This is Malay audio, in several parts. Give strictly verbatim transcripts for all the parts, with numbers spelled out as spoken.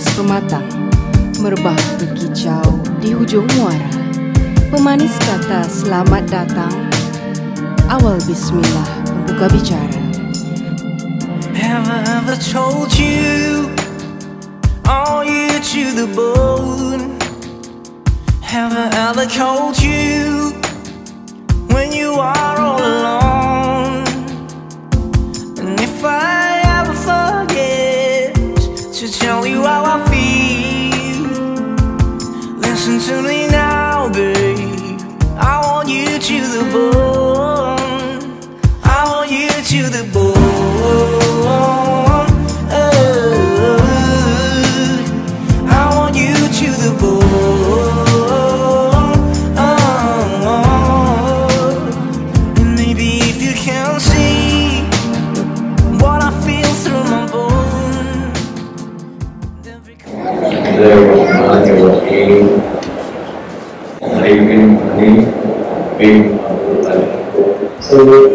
pematang, merbah berkicau di hujung muara. Pemanis kata selamat datang, awal bismillah pembuka bicara. Have I ever told you, are you to the bone? Have I ever called you when you are all alone? And if I ever forget to tell you how I feel, listen to me now, babe. I want you to the bone. I want you to the bone. Ariffin ini bin so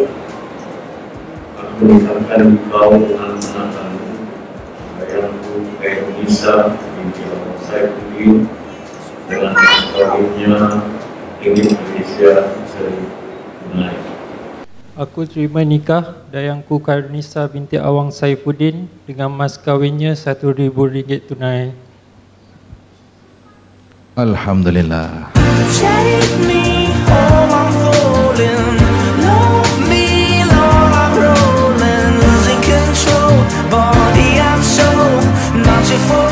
aku mengucapkan kau dengan senang bayangku kayak Nisha binti saya putih dengan sebagainya ingin Indonesia seri tunai. Aku terima nikah dayangku Nisha binti Awang Saifuddin dengan mas kawinnya satu ribu ringgit tunai. Alhamdulillah. Take me home, I'm falling. Love me, Lord, I'm rolling. Losing control, body and soul. Not your fault.